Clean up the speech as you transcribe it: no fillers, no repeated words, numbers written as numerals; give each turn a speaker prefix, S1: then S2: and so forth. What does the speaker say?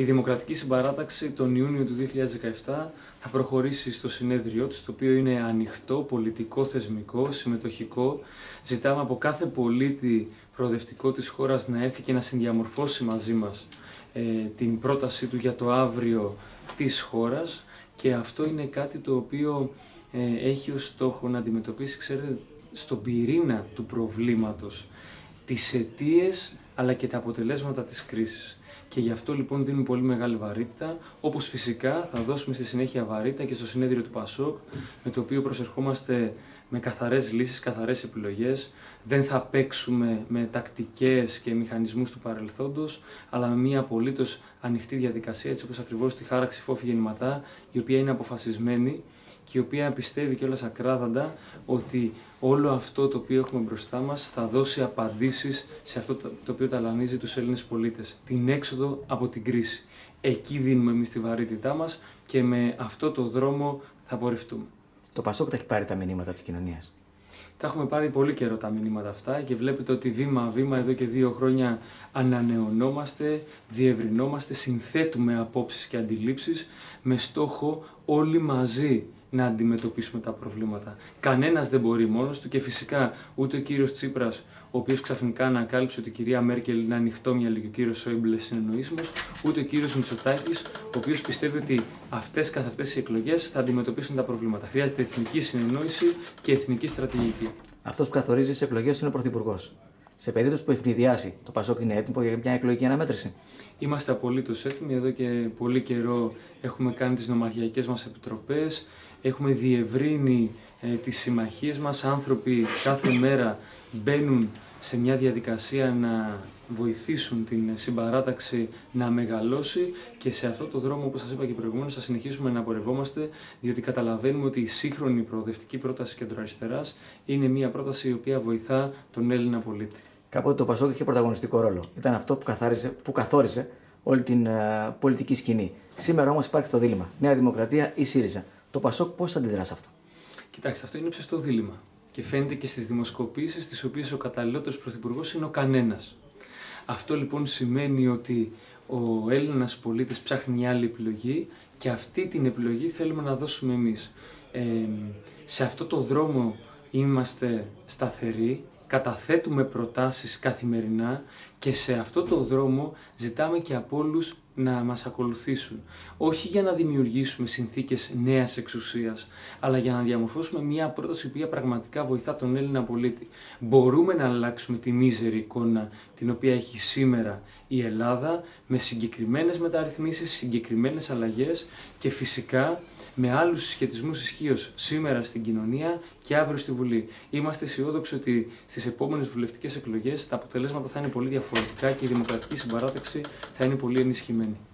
S1: Η Δημοκρατική Συμπαράταξη τον Ιούνιο του 2017 θα προχωρήσει στο συνέδριό της, το οποίο είναι ανοιχτό, πολιτικό, θεσμικό, συμμετοχικό. Ζητάμε από κάθε πολίτη προοδευτικό της χώρας να έρθει και να συνδιαμορφώσει μαζί μας την πρότασή του για το αύριο της χώρας, και αυτό είναι κάτι το οποίο έχει ως στόχο να αντιμετωπίσει, ξέρετε, στον πυρήνα του προβλήματος τις αιτίες αλλά και τα αποτελέσματα της κρίσης. Και γι' αυτό λοιπόν δίνουμε πολύ μεγάλη βαρύτητα, όπως φυσικά θα δώσουμε στη συνέχεια βαρύτητα και στο συνέδριο του ΠΑΣΟΚ, με το οποίο προσερχόμαστε με καθαρές λύσεις, καθαρές επιλογές. Δεν θα παίξουμε με τακτικές και μηχανισμούς του παρελθόντος, αλλά με μια απολύτως ανοιχτή διαδικασία, έτσι όπως ακριβώς τη χάραξη Φόφη Γεννηματά, η οποία είναι αποφασισμένη και η οποία πιστεύει κιόλας ακράδαντα ότι όλο αυτό το οποίο έχουμε μπροστά μας θα δώσει απαντήσεις σε αυτό το οποίο ταλανίζει τους Έλληνες πολίτες, την έξοδο από την κρίση. Εκεί δίνουμε εμείς τη βαρύτητά μας και με αυτό το δρόμο θα πορευτούμε.
S2: Το ΠΑΣΟΚ τα έχει πάρει τα μηνύματα της κοινωνίας.
S1: Τα έχουμε πάρει πολύ καιρό τα μηνύματα αυτά και βλέπετε ότι βήμα-βήμα εδώ και 2 χρόνια ανανεωνόμαστε, διευρυνόμαστε, συνθέτουμε απόψεις και αντιλήψεις με στόχο όλοι μαζί να αντιμετωπίσουμε τα προβλήματα. Κανένας δεν μπορεί μόνος του και φυσικά ούτε ο κύριος Τσίπρας, ο οποίος ξαφνικά ανακάλυψε ότι η κυρία Μέρκελ είναι ανοιχτόμυαλη και ο κύριος Σόιμπλε συνεννοήσιμος, ούτε ο κύριος Μητσοτάκης, ο οποίος πιστεύει ότι καθ' αυτές οι εκλογές θα αντιμετωπίσουν τα προβλήματα. Χρειάζεται εθνική συνεννόηση και εθνική στρατηγική.
S2: Αυτός που καθορίζει τις εκλογές είναι ο Πρωθυπουργός. Σε περίπτωση που ευνηδιάσει, το ΠΑΣΟΚ είναι έτοιμο για μια εκλογική αναμέτρηση?
S1: Είμαστε απολύτως έτοιμοι. Εδώ και πολύ καιρό έχουμε κάνει τις νομαρχιακές μας επιτροπές, έχουμε διευρύνει τις συμμαχίες μας. Άνθρωποι κάθε μέρα μπαίνουν σε μια διαδικασία να βοηθήσουν την συμπαράταξη να μεγαλώσει, και σε αυτό το δρόμο, όπως σας είπα και προηγουμένως, θα συνεχίσουμε να πορευόμαστε, διότι καταλαβαίνουμε ότι η σύγχρονη προοδευτική πρόταση κεντροαριστεράς είναι μια πρόταση η οποία βοηθά τον Έλληνα πολίτη.
S2: Κάποτε το ΠΑΣΟΚ είχε πρωταγωνιστικό ρόλο. Ήταν αυτό που καθόρισε όλη την πολιτική σκηνή. Σήμερα όμως υπάρχει το δίλημμα: Νέα Δημοκρατία ή ΣΥΡΙΖΑ. Το ΠΑΣΟΚ πώς θα αντιδράσει σε αυτό?
S1: Κοιτάξτε, αυτό είναι ψευτό δίλημμα. Και φαίνεται και στις δημοσκοπήσεις, τις οποίες ο καταλληλότερος πρωθυπουργός είναι ο κανένας. Αυτό λοιπόν σημαίνει ότι ο Έλληνας πολίτης ψάχνει μια άλλη επιλογή και αυτή την επιλογή θέλουμε να δώσουμε εμείς. Σε αυτό το δρόμο είμαστε σταθεροί, καταθέτουμε προτάσεις καθημερινά και σε αυτό το δρόμο ζητάμε και από όλους να μας ακολουθήσουν. Όχι για να δημιουργήσουμε συνθήκες νέας εξουσίας, αλλά για να διαμορφώσουμε μια πρόταση που πραγματικά βοηθά τον Έλληνα πολίτη. Μπορούμε να αλλάξουμε τη μίζερη εικόνα την οποία έχει σήμερα η Ελλάδα, με συγκεκριμένες μεταρρυθμίσεις, συγκεκριμένες αλλαγές και φυσικά με άλλους συσχετισμούς ισχύως σήμερα στην κοινωνία και αύριο στη Βουλή. Είμαστε αισιόδοξοι ότι στις επόμενες βουλευτικές εκλογές τα αποτελέσματα θα είναι πολύ διαφορετικά και η Δημοκρατική Συμπαράταξη θα είναι πολύ ενισχυμένη.